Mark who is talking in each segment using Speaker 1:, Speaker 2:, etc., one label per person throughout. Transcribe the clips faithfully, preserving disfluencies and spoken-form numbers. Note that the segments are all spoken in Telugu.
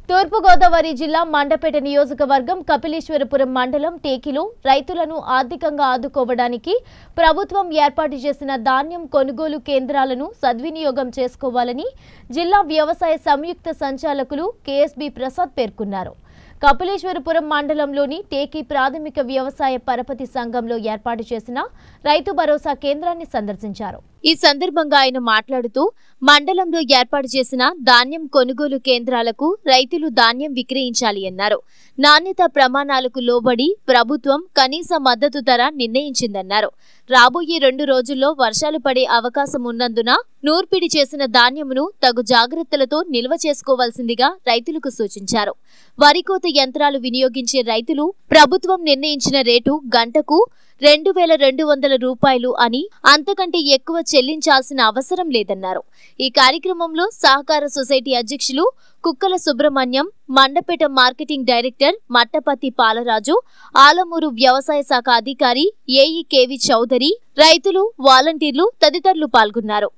Speaker 1: తూర్పు గోదావరి జిల్లా మండపేట నియోజకవర్గం కపిలేశ్వరపురం మండలం టేకిలో రైతులను ఆర్థికంగా ఆదుకోవడానికి ప్రభుత్వం ఏర్పాటు చేసిన ధాన్యం కొనుగోలు కేంద్రాలను సద్వినియోగం చేసుకోవాలని జిల్లా వ్యవసాయ సంయుక్త సంచాలకులు కేఎస్బి ప్రసాద్ పేర్కొన్నారు. కపిలేశ్వరపురం మండలంలోని టేకి ప్రాథమిక వ్యవసాయ పరపతి సంఘంలో ఏర్పాటు చేసిన రైతు భరోసా కేంద్రాన్ని సందర్శించారు. ఈ సందర్భంగా ఆయన మాట్లాడుతూ మండలంలో ఏర్పాటు చేసిన ధాన్యం కొనుగోలు కేంద్రాలకు రైతులు ధాన్యం విక్రయించాలి అన్నారు. నాణ్యత ప్రమాణాలకు లోబడి ప్రభుత్వం కనీస మద్దతు ధర నిర్ణయించిందన్నారు. రాబోయే రెండు రోజుల్లో వర్షాలు పడే అవకాశం ఉన్నందున నూర్పిడి చేసిన ధాన్యమును తగు జాగ్రత్తలతో నిల్వ చేసుకోవాల్సిందిగా రైతులకు సూచించారు. వరి కోత యంత్రాలు వినియోగించే రైతులు ప్రభుత్వం నిర్ణయించిన రేటు గంటకు రెండు వేల రెండు వందల రూపాయలు అని అంతకంటే ఎక్కువ చెల్లించాల్సిన అవసరం లేదన్నారు. ఈ కార్యక్రమంలో సహకార సొసైటీ అధ్యక్షులు కుక్కల సుబ్రహ్మణ్యం, మండపేట మార్కెటింగ్ డైరెక్టర్ మట్టపతి పాలరాజు, ఆలమూరు వ్యవసాయ శాఖ అధికారి ఏఈ కేవి చౌదరి, రైతులు, వాలంటీర్లు తదితరులు పాల్గొన్నారు.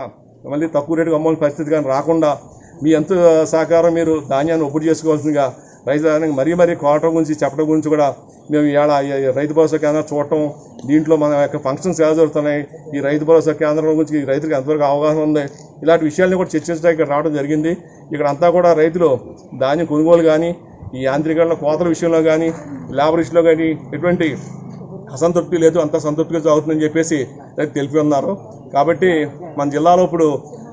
Speaker 2: మళ్ళీ తక్కువ రేటుకు అమ్మాల్సిన పరిస్థితి కానీ రాకుండా మీ ఎంత సహకారం మీరు ధాన్యాన్ని ఒప్పుడు చేసుకోవాల్సిందిగా రైతు మరీ మరీ కోటం గురించి చెప్పడం గురించి కూడా మేము ఇవాళ రైతు భరోసా కేంద్రం చూడటం, దీంట్లో మన యొక్క ఫంక్షన్స్ ఎలా జరుగుతున్నాయి, ఈ రైతు భరోసా కేంద్రం గురించి రైతులకు ఎంతవరకు అవగాహన ఉంది, ఇలాంటి విషయాలను కూడా చర్చించడానికి ఇక్కడ రావడం జరిగింది. ఇక్కడ అంతా కూడా రైతులు ధాన్యం కొనుగోలు కానీ, ఈ యాంత్రికరణ కోతల విషయంలో కానీ, లేబర్ విషయంలో కానీ ఎటువంటి అసంతృప్తి లేదు, అంత సంతృప్తిగా జరుగుతుందని చెప్పేసి రైతు తెలిపి ఉన్నారు. కాబట్టి మన జిల్లాలో ఇప్పుడు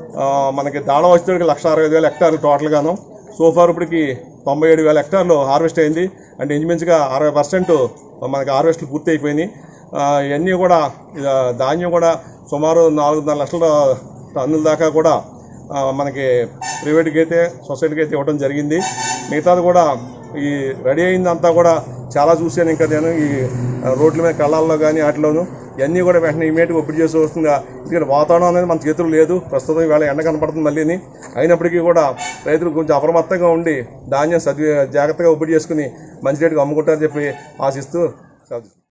Speaker 2: మనకి దాళ వచ్చేటికి లక్ష అరవై ఐదు వేల హెక్టార్లు టోటల్గాను, సోఫార్ ఇప్పటికి తొంభై ఏడు వేల హెక్టార్లు హార్వెస్ట్ అయింది. అంటే ఇంచుమించుగా అరవై పర్సెంట్ మనకి హార్వెస్ట్లు పూర్తి అయిపోయినాయి. ఇవన్నీ కూడా ధాన్యం కూడా సుమారు నాలుగున్నర లక్షల టన్నుల దాకా కూడా మనకి ప్రైవేట్కి అయితే సొసైటీకి అయితే ఇవ్వడం జరిగింది. మిగతాది కూడా ఈ రెడీ అయిందంతా కూడా చాలా చూశాను. ఇంకా నేను ఈ రోడ్ల మీద కళ్ళాల్లో కానీ వాటిలోనూ ఇవన్నీ కూడా వెంటనే ఇమీడియట్గా ఒప్పుడు చేసి వస్తుందిగా. ఎందుకంటే వాతావరణం అనేది మన చేతులు లేదు, ప్రస్తుతం ఇవాళ ఎండ కనపడుతుంది మళ్ళీని. అయినప్పటికీ కూడా రైతులు కొంచెం అప్రమత్తంగా ఉండి ధాన్యం సద్వి జాగ్రత్తగా ఒప్పుడు చేసుకుని మంచి రేటుగా అమ్ముకుంటారని చెప్పి ఆశిస్తూ